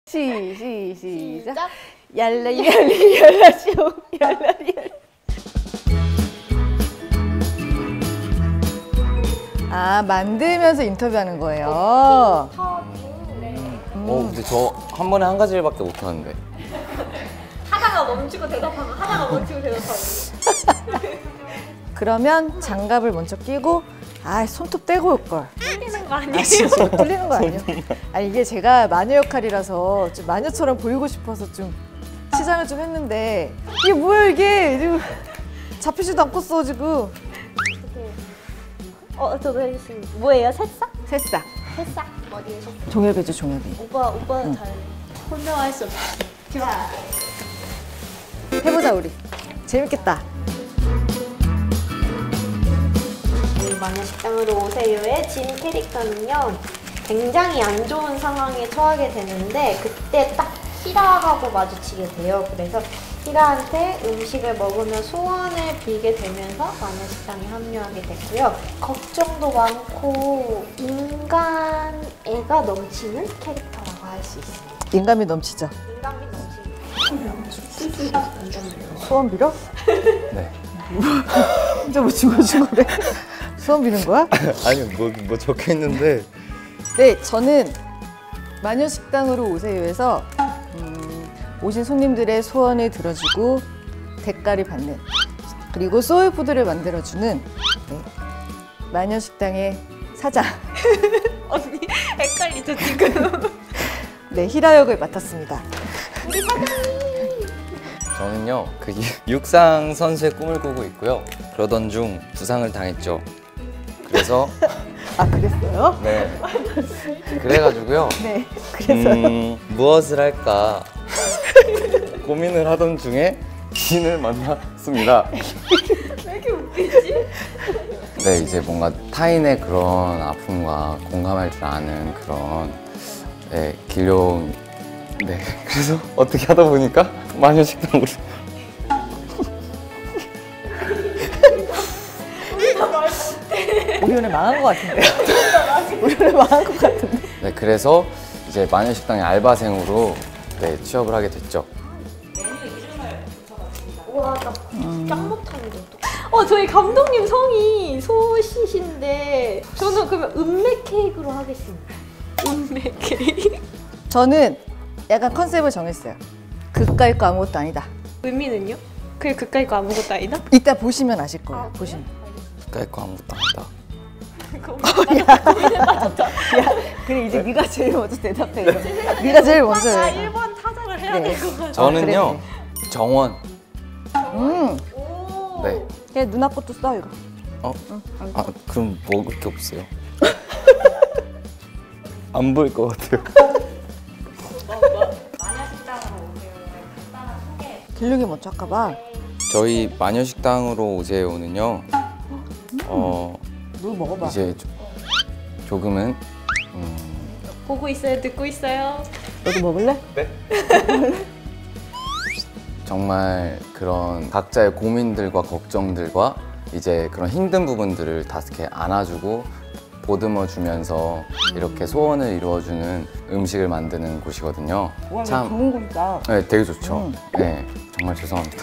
시작. 얄라얄리 얄라쇼 얄라리. 아, 만들면서 인터뷰하는 거예요. 근데 저 한 번에 한 가지밖에 못 하는데. 하다가 멈추고 대답하고 하다가 멈추고 대답하고. 그러면 장갑을 먼저 끼고 손톱 떼고 올 걸. 뚫리는 거 아니에요? 진짜 뚫리는 거 아니에요? 이게 제가 마녀 역할이라서 좀 마녀처럼 보이고 싶어서 좀 치장을 좀 했는데 이게 뭐야 이게 지금 잡히지도 않겠어 지금. 저도 해주신 뭐예요? 새싹? 새싹. 새싹 어디에 새싹? 종엽이죠 종엽이. 오빠는 잘 혼자 할 수 없어. 해보자 우리. 재밌겠다. 마녀식당으로 오세요의 진 캐릭터는요, 굉장히 안 좋은 상황에 처하게 되는데 그때 딱 히라하고 마주치게 돼요. 그래서 히라한테 음식을 먹으며 소원을 빌게 되면서 마녀식당에 합류하게 됐고요. 걱정도 많고 인간애가 넘치는 캐릭터라고 할 수 있어요. 인감이 넘치죠. 인간미 넘치는 소원 빌어? 네. 진짜 뭐 죽어준 거래. 소원 비는 거야? 아니 뭐 적혀 있는데. 네, 저는 마녀식당으로 오세요에서 오신 손님들의 소원을 들어주고 대가를 받는, 그리고 소울푸드를 만들어주는 마녀식당의 사장 언니 헷갈리죠 지금? 네, 히라 역을 맡았습니다. 우리 사장님! 저는요 그 육상 선수의 꿈을 꾸고 있고요. 그러던 중 부상을 당했죠. 그래서 그랬어요? 네. 그래가지고요. 네, 그래서요. 무엇을 할까 고민을 하던 중에 신을 만났습니다. 왜 이렇게 웃기지? 네, 이제 뭔가 타인의 그런 아픔과 공감할 줄 아는 그런 길용. 네, 그래서 어떻게 하다 보니까 마녀식당으로. 우리 오늘 망한 것 같은데요? 우리 오늘 망한 것 같은데? 네, 그래서 이제 마녀식당의 알바생으로 취업을 하게 됐죠. 와, 나 짱 못하는데 어떡해. 저희 감독님 성이 소시신데 저는 그러면 은맥 케이크로 하겠습니다. 은맥 케이크. 저는 약간 컨셉을 정했어요. 그까이 거 아무것도 아니다. 의미는요? 그게 그까이 거 아무것도 아니다? 이따 보시면 아실 거예요. 보시면. 그까이 거 아무것도 아니다. 그래, 이제 네가 제일 먼저 대답해. 네가 제일 먼저 해. 1번 타자를 해야 될 것 같아. 저는요 그래. 정원. 오. 네. 그냥 누나 것도 써 이거. 그럼 먹을 게 없어요. 안 보일 것 같아요. 마녀식당으로 오세요. 간단한 소개. 길룡이 먼저 할까 봐. 저희 마녀식당으로 오세요는요. 물 먹어봐. 이제 조금은 보고 있어요? 듣고 있어요? 너도 먹을래? 정말 그런 각자의 고민들과 걱정들과 이제 그런 힘든 부분들을 다 이렇게 안아주고 보듬어 주면서 이렇게 소원을 이루어주는 음식을 만드는 곳이거든요. 와, 좋은 곳이다. 네, 되게 좋죠. 네, 정말 죄송합니다.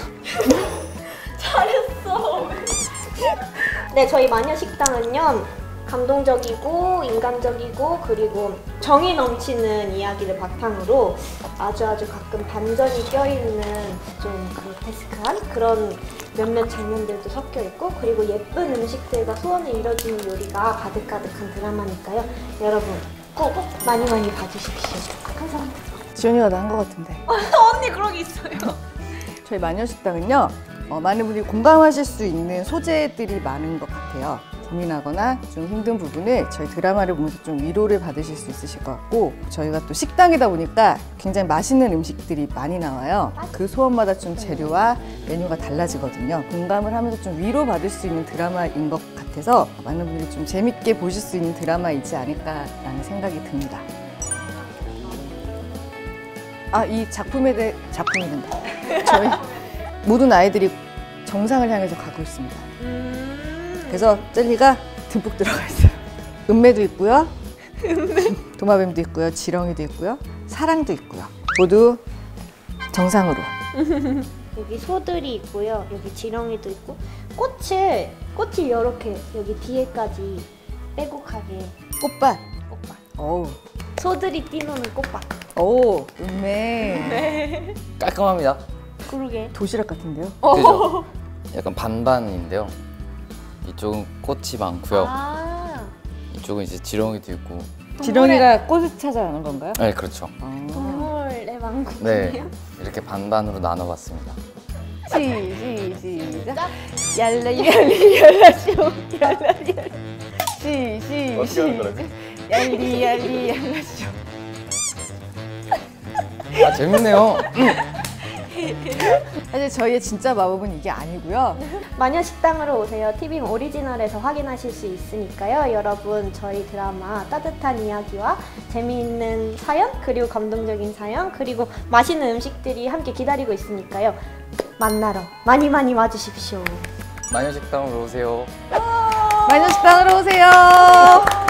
잘했어. 네, 저희 마녀식당은요, 감동적이고 인간적이고 그리고 정이 넘치는 이야기를 바탕으로 아주 가끔 반전이 껴있는 좀 그로테스크한 그런 몇몇 장면들도 섞여 있고, 그리고 예쁜 음식들과 소원을 이뤄주는 요리가 가득가득한 드라마니까요. 여러분 꼭 많이 봐주십시오. 감사합니다. 지연이가 나 한 것 같은데. 언니 그런 게 있어요. 저희 마녀식당은요, 많은 분들이 공감하실 수 있는 소재들이 많은 것 같아요. 고민하거나 좀 힘든 부분을 저희 드라마를 보면서 좀 위로를 받으실 수 있으실 것 같고, 저희가 또 식당이다 보니까 굉장히 맛있는 음식들이 많이 나와요. 그 소원마다 좀 재료와 메뉴가 달라지거든요. 공감을 하면서 좀 위로받을 수 있는 드라마인 것 같아서 많은 분들이 좀 재밌게 보실 수 있는 드라마이지 않을까라는 생각이 듭니다. 이 작품에 대해 작품이 된다. 저희 모든 아이들이 정상을 향해서 가고 있습니다. 그래서 젤리가 듬뿍 들어가 있어요. 은매도 있고요, 도마뱀도 있고요, 지렁이도 있고요, 사랑도 있고요. 모두 정상으로. 여기 소들이 있고요. 여기 지렁이도 있고 꽃이 이렇게 여기 뒤에까지 빼곡하게 꽃밭. 꽃밭. 어우. 소들이 뛰노는 꽃밭. 오, 음메. 깔끔합니다. 그러게. 도시락 같은데요? 그죠? 약간 반반인데요. 이쪽은 꽃이 많고요. 아, 이쪽은 이제 지렁이도 있고. 지렁이가 꽃을 찾아가는 건가요? 네, 그렇죠. 동물의 왕국이네요. 네, 이렇게 반반으로 나눠봤습니다. 시작. 얄라쇼. 얄라쇼. 아, 재밌네요. 사실 저희의 진짜 마법은 이게 아니고요. 마녀식당으로 오세요. 티빙 오리지널에서 확인하실 수 있으니까요. 여러분 저희 드라마 따뜻한 이야기와 재미있는 사연 그리고 감동적인 사연 그리고 맛있는 음식들이 함께 기다리고 있으니까요. 만나러 많이 와주십시오. 마녀식당으로 오세요. 마녀식당으로 오세요.